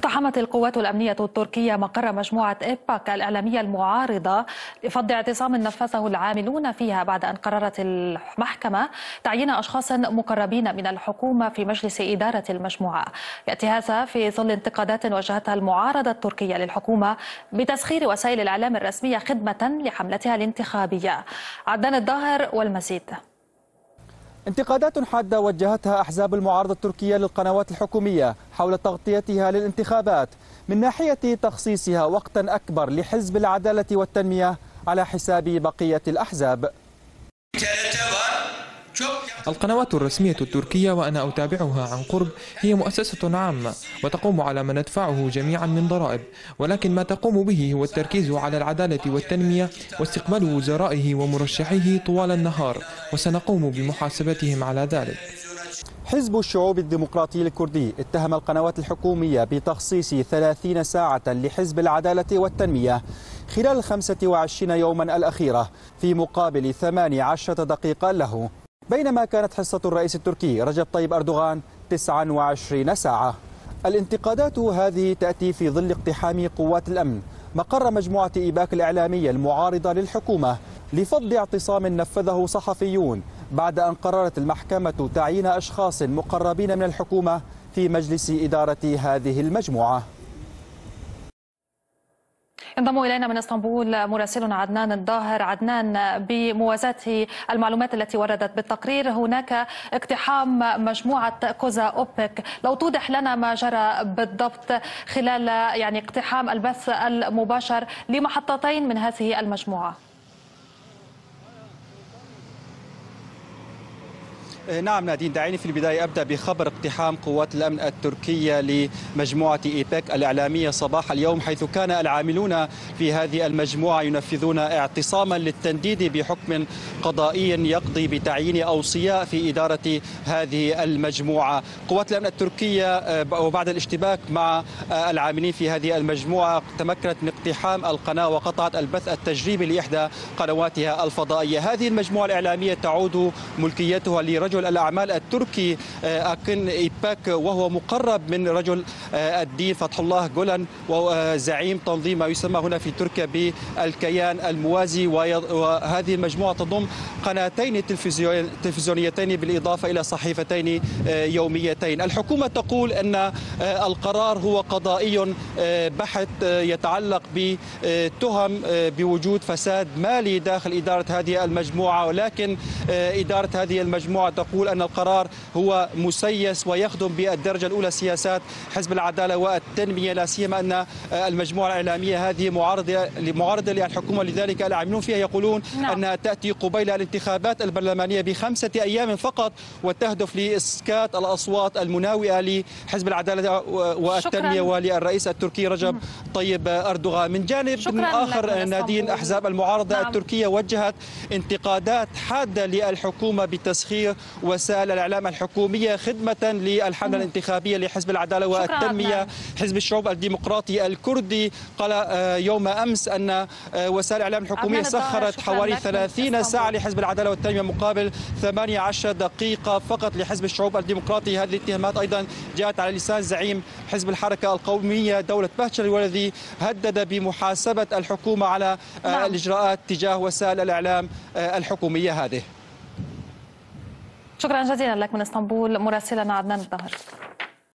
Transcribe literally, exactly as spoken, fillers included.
اقتحمت القوات الأمنية التركية مقر مجموعة إيباك الإعلامية المعارضة لفض اعتصام نفذه العاملون فيها بعد أن قررت المحكمة تعيين أشخاص مقربين من الحكومة في مجلس إدارة المجموعة. يأتي هذا في ظل انتقادات وجهتها المعارضة التركية للحكومة بتسخير وسائل الإعلام الرسمية خدمة لحملتها الانتخابية. عدنان الظاهر والمزيد. انتقادات حادة وجهتها أحزاب المعارضة التركية للقنوات الحكومية حول تغطيتها للانتخابات من ناحية تخصيصها وقتا أكبر لحزب العدالة والتنمية على حساب بقية الأحزاب. القنوات الرسمية التركية وأنا أتابعها عن قرب هي مؤسسة عامة وتقوم على ما ندفعه جميعا من ضرائب، ولكن ما تقوم به هو التركيز على العدالة والتنمية واستقبال وزرائه ومرشحيه طوال النهار، وسنقوم بمحاسبتهم على ذلك. حزب الشعوب الديمقراطي الكردي اتهم القنوات الحكومية بتخصيص ثلاثين ساعة لحزب العدالة والتنمية خلال الخمسة وعشرين يوما الأخيرة في مقابل ثماني عشرة دقيقة له، بينما كانت حصة الرئيس التركي رجب طيب أردوغان تسعة وعشرين ساعة. الانتقادات هذه تأتي في ظل اقتحام قوات الأمن مقر مجموعة إيباك الإعلامية المعارضة للحكومة لفض اعتصام نفذه صحفيون بعد أن قررت المحكمة تعيين أشخاص مقربين من الحكومة في مجلس إدارة هذه المجموعة. انضم إلينا من اسطنبول مراسلنا عدنان الظاهر. عدنان، بموازاة المعلومات التي وردت بالتقرير هناك اقتحام مجموعة كوزا أوبك، لو توضح لنا ما جرى بالضبط خلال يعني اقتحام البث المباشر لمحطتين من هذه المجموعة. نعم نادين، دعيني في البداية أبدأ بخبر اقتحام قوات الأمن التركية لمجموعة إيباك الإعلامية صباح اليوم، حيث كان العاملون في هذه المجموعة ينفذون اعتصاما للتنديد بحكم قضائي يقضي بتعيين أوصياء في إدارة هذه المجموعة. قوات الأمن التركية وبعد الاشتباك مع العاملين في هذه المجموعة تمكنت من اقتحام القناة وقطعت البث التجريبي لإحدى قنواتها الفضائية. هذه المجموعة الإعلامية تعود ملكيتها لرجل الأعمال التركي أكن إيباك، وهو مقرب من رجل الدين فتح الله جولان وزعيم تنظيم ما يسمى هنا في تركيا بالكيان الموازي. وهذه المجموعة تضم قناتين تلفزيونيتين بالإضافة إلى صحيفتين يوميتين. الحكومة تقول أن القرار هو قضائي بحت يتعلق بتهم بوجود فساد مالي داخل إدارة هذه المجموعة، ولكن إدارة هذه المجموعة تقول أن القرار هو مسيس ويخدم بالدرجة الأولى سياسات حزب العدالة والتنمية، لا سيما أن المجموعة الإعلامية هذه معارضة معارضة للحكومة، لذلك العاملون فيها يقولون نعم. أنها تأتي قبيل الانتخابات البرلمانية بخمسة أيام فقط وتهدف لإسكات الأصوات المناوئة لحزب العدالة والتنمية وللرئيس التركي رجب طيب أردوغان. من جانب آخر نادين، أحزاب المعارضة نعم. التركية وجهت انتقادات حادة للحكومة بتسخير وسائل الإعلام الحكومية خدمة للحملة الانتخابية لحزب العدالة والتنمية. حزب الشعوب الديمقراطي الكردي قال يوم أمس أن وسائل الإعلام الحكومية سخرت حوالي ثلاثين ساعة لحزب العدالة والتنمية مقابل ثمانية عشر دقيقة فقط لحزب الشعوب الديمقراطي. هذه الاتهامات أيضا جاءت على لسان زعيم حزب الحركة القومية دولة بهجلي، والذي هدد بمحاسبة الحكومة على نعم. الإجراءات تجاه وسائل الإعلام الحكومية هذه. شكرا جزيلا لك من اسطنبول مراسلنا عدنان الظاهر.